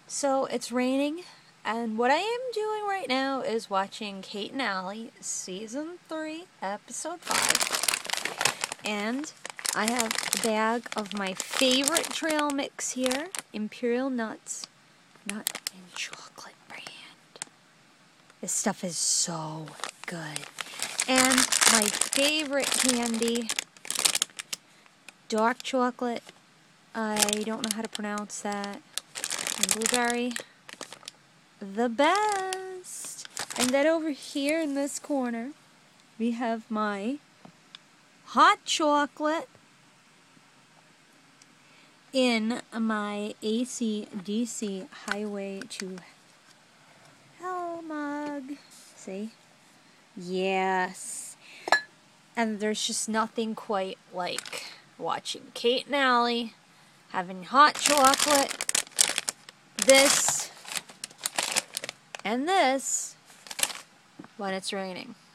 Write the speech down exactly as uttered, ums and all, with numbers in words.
So it's raining, and what I am doing right now is watching Kate and Allie, Season three, Episode five. And I have a bag of my favorite trail mix here, Imperial Nuts, nut and chocolate brand. This stuff is so good. And my favorite candy, dark chocolate. I don't know how to pronounce that. And blueberry, the best. And then over here in this corner, we have my hot chocolate in my A C D C Highway to Hell mug. See? Yes. And there's just nothing quite like watching Kate and Allie having hot chocolate, this, and this when it's raining.